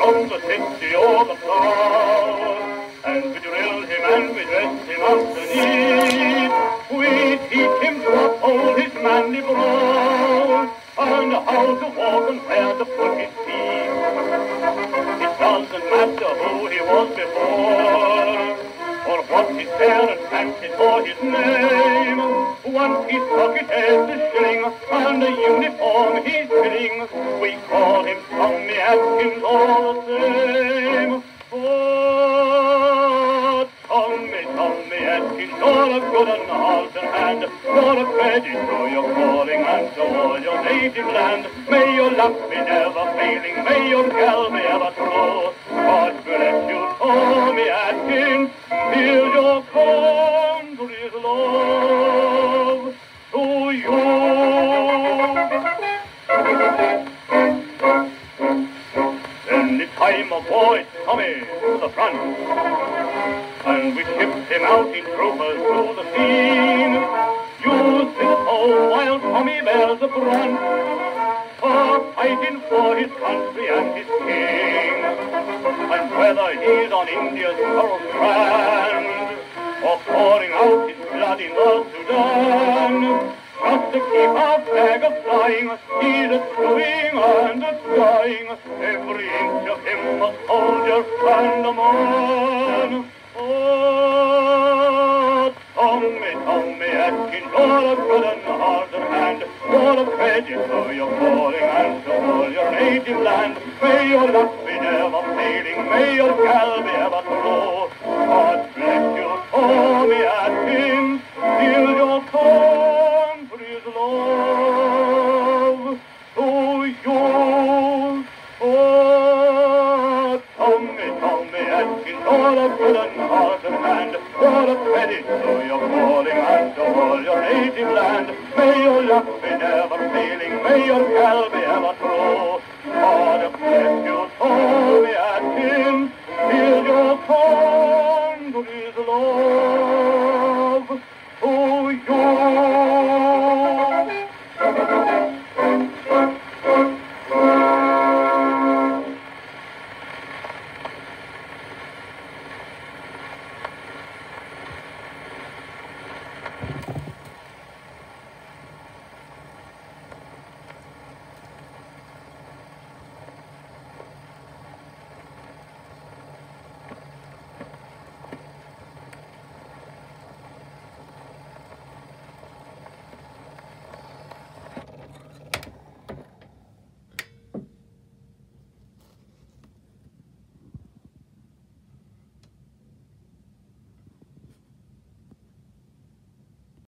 from the city overflow, and we drill him and we dress him underneath. We teach him to uphold his manly brow, and how to walk and where to put his feet. It doesn't matter who he was before, or what his parents fancied for his name. Once his pocket has the shilling, and a uniform he's filling, we call him Tommy Atkins all the same. Oh, Tommy Atkins, you're a good and hearted hand. You're a credit to your calling and to all your native land. May your luck be never failing, may your gal be ever true. God bless you, Tommy Atkins, here's your country's love to you. Anytime a boy Tommy to the front, and we shipped him out in troopers to the scene. You think so while Tommy bears a brunt for fighting for his country and his king. And whether he's on India's coral strand, or pouring out his blood in the Sudan, just to keep our flag a-flying, he's a-doing and a-dying, every inch of him a soldier and a man. Oh, Tommy Atkins, you're a good and hearted hand. You're a credit to your calling and to all your native land. May your luck be never failing, may your gal be ever